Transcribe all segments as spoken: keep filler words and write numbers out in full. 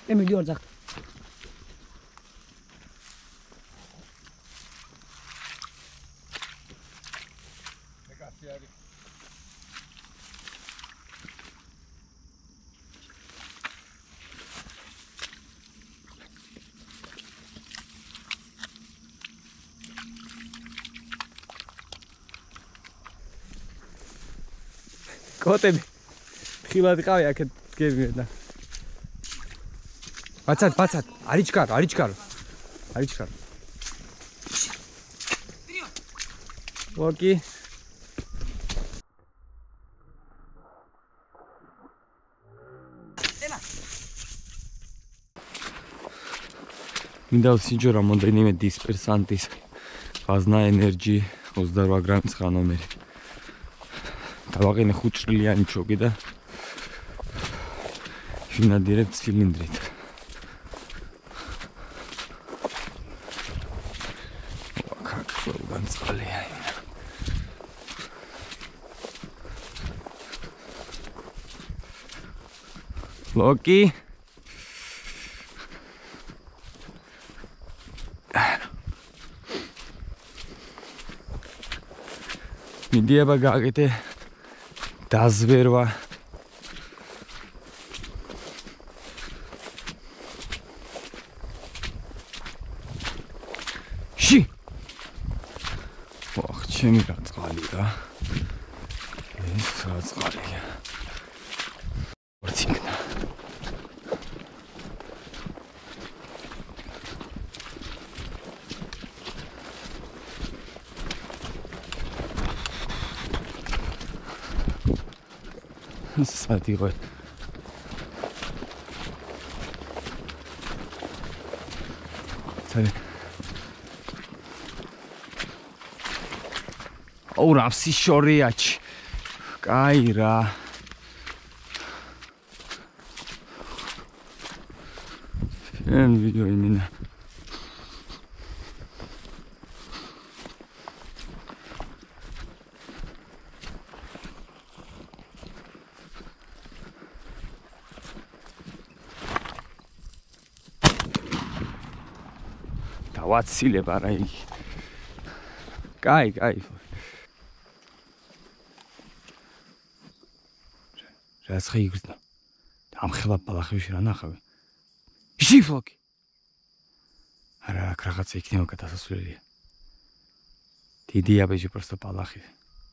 E milion zak. კოტები ხილად ყავი აქეთ გებინა. ბაცად, ბაცად, არ იჩქარო, არ იჩქარო. არ იჩქარო. ლოკი. მინდა ვსინჯო რამდენიმე დისპერსანტის ღაზნა ენერჯი ოცდაოთხ გრამის ხანომერი. დავაყენე ხუთჭრილიანი ჩოკი და ვინადირებ ცილინდრით. ვაკაკ ყველგან წყალია. ლოკი მიდიება გააკეთე დაზვერვა ში ოხ ჩემი რა წყალი რა ეს რა წყალია ორციკნა სად იყო ცალე აუ რაფსი შორიაჩი კაი რა შენ ვიდეო იმინა ვაცილებ არა იგი. კაი, კაი. რაც ხიგრძნო. ამხელა ბალახებში რა ნახავი? ჟიფლოკი. არა, აქ რაღაცა იქნება გადასასვლელია. დიდია ბეჭი просто ბალახი.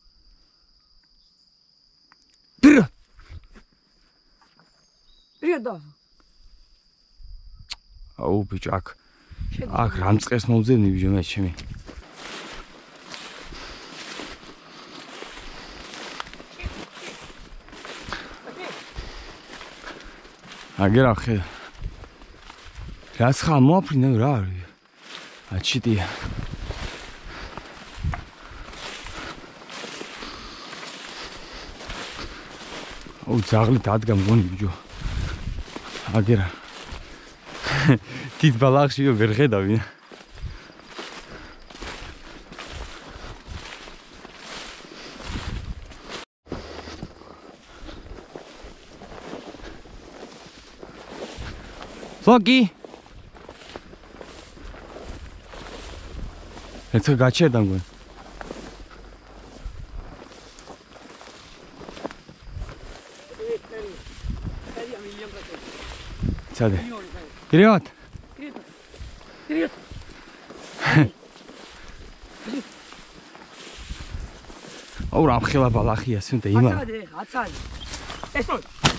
დრო. რიოდა. აუ ბიჭო აქ აქ რამწყეს მოვძებნი ბიჭო მე ჩემი აგერა ხე რაც ხა მოაფრინე რა არის აჩიტია აუ ზაღლით ადგა მგონი ბიჭო აგერა დიდ ბალახში ვერ ხედავი. ლოკი. ეცე გაჩერდა მგონი. ცადე. გირევათ? Привет. აუ რა მხელა ბალახია სუნდა იმა. აცადე, აცადე. ესო.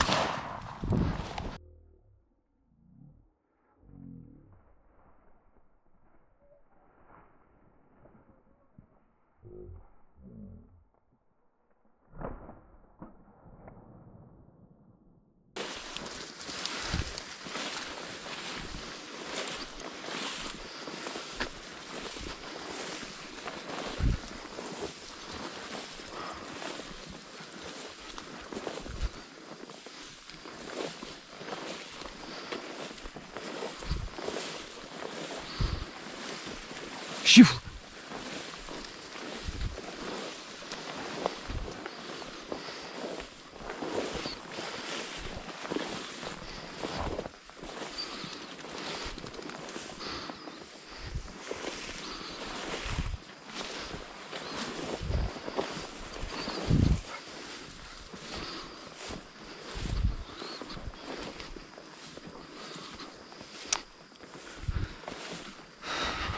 Шиф.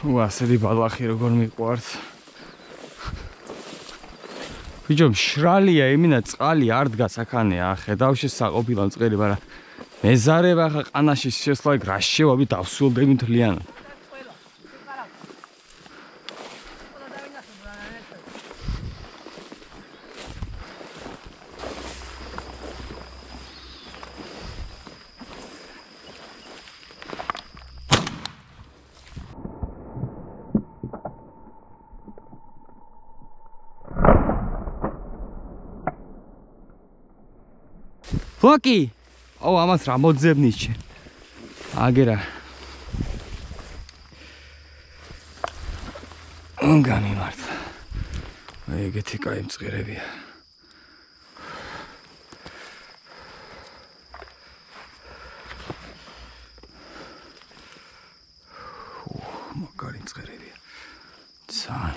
უ ასეთი ბალახი როგორ მიყვარს. ბიჭო, მშრალია, იმინა წყალი არ დგას აქანე, ხედავ შესაყოფილო წყერი, მაგრამ მეზარება ხა ყანაში შესლა რა შევაბი დავსულდები მთლიანად. Флоки! О, ამას რა მოძებნიშე. აგერა. გამიმართა. ეგეთი კაი მწყერებია. უ, მაგარი მწყერებია. ძალიან.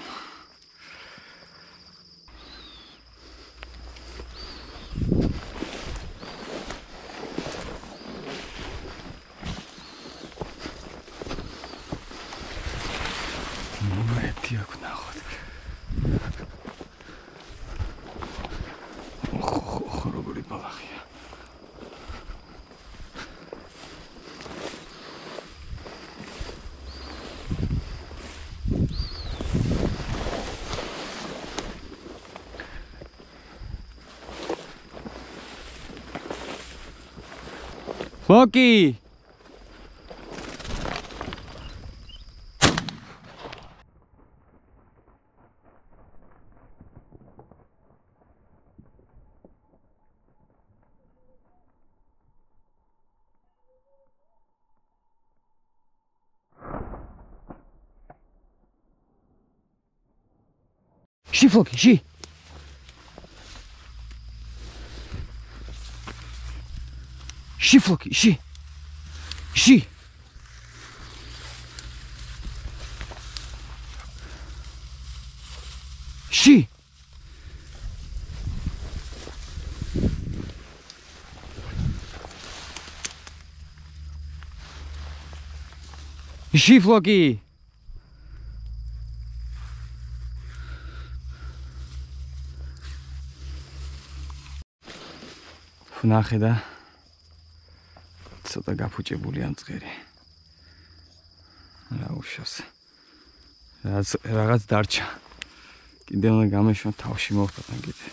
Флоки! Ши, Флоки, ши! Ши, Флоки, ши! Ши! Ши! Ши, Флоки! ნახე და ცოტა გაფუჭებულია მწყერი. რა უშავს. რაღაც რაღაც დარჩა. კიდე უნდა გამეშვა თავში მოვხდან კიდე.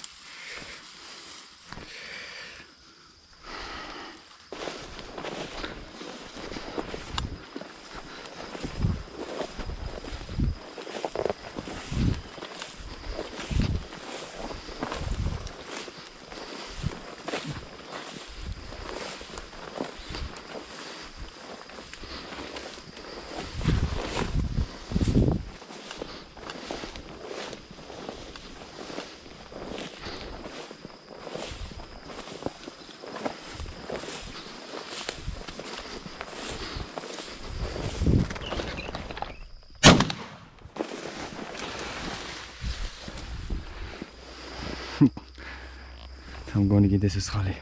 I'm going to get this خالي.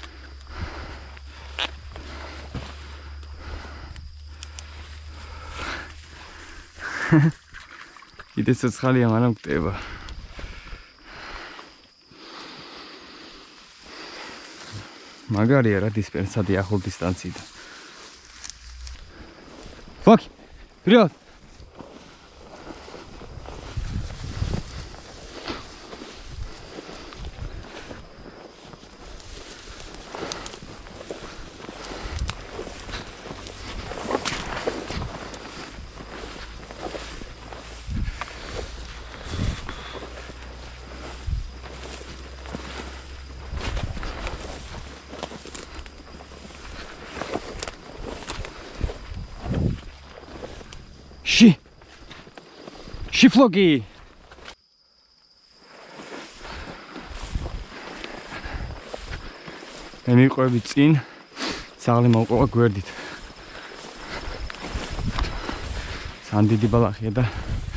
Gidesiz خالي يا معلم كتابة. Magari era dispersati a whole distance. Fuck! Вперед! Ши! Ши, Флоки! მე მიყვები წინ, ძაღლი მოვყვა გვერდით. ძალიან დიდი ბალახია და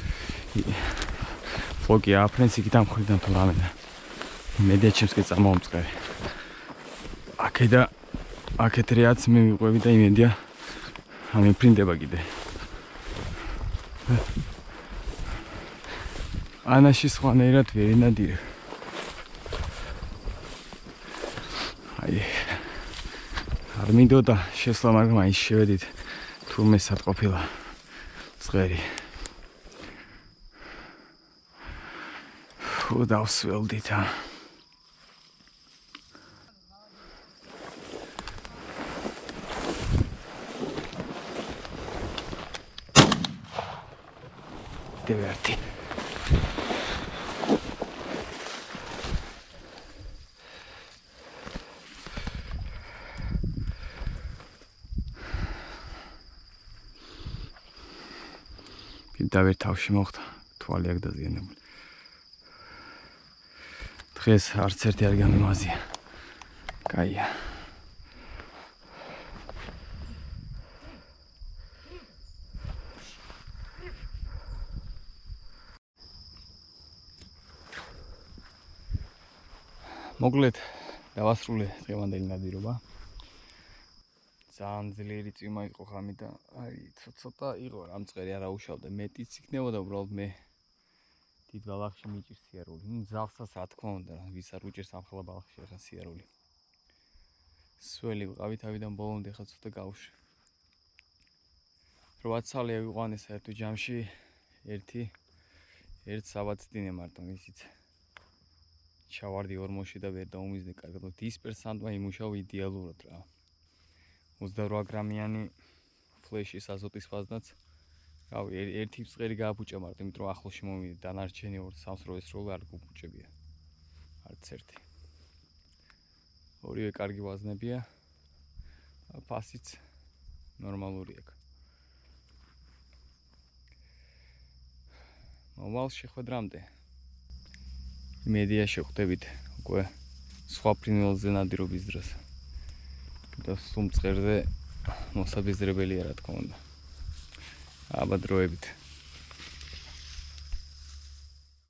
Флоки აფრენს იქიდან მხრიდან თუ რამე და იმედია ჩემს კი წამოვამწყერი. აქედა აქეთ რეაც მე მიყვები და იმედია ამიფრინდება კიდე. ანაში სხვანაირად ვერ ინადირებ. აი არ მინდოდა შესვლა, მაგრამ მაინც შევედით. თურმე სად ყოფილა წღერი. ხო დავსველდით ა. დევერტი. დავერ თავში მოხდა, თვალი აქ დაზიანებული. დღეს არც ერთი არ გამიმაზია. კაია. მოკლედ დავასრულე დღევანდელი ნადირობა. ძალიან ძლიერი წვიმა იყო ხამი და აი ცოტა იყო რა მწყერი არ აუშავდა. მეტიც იქნებოდა უბრალოდ მე დიდ ბალახში მიჭირს სიარული. ნუ ზავსაც რა თქმა უნდა, ვის არ უჭირს ამ ხელა ბალახში ახლა სიარული. სველი ვყავი თავიდან ბოლომდე ხა ცოტა გავუშვი. რვა ცალი ავიყვანე საერთო ჯამში ერთი ერთ საბაცდინე მარტო ისიც. ჩავარდი ორმოში და ვერ დაუმიზნე კარგად. დისპერსანტმა იმუშავა იდეალურად რა. ოცდაორი გრამიანი ფლეშის აზოტის ფაზნაც. რავი, ერთი მწყერი გააფუჭა მარტო, იმიტომ რომ ახლოში მომივიდა. დანარჩენი ორ სამს რო ესროლა არ გუფუჭებია. არც ერთი. ორივე კარგი ვაზნებია. ფასიც ნორმალური აქვს. მომავალ შეხვედრამდე. იმედია შეხვდებით უკვე სხვა ფრინველზე ნადირობის დროს. და სულ მწყერზე მოსაბეზრებელია რა თქმა უნდა. აბა დროებით.